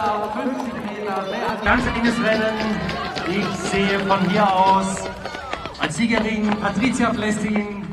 Startlauf, 50 Meter, mehr als Ganz enges Rennen. Ich sehe von hier aus als Siegerin Patricia Flessin.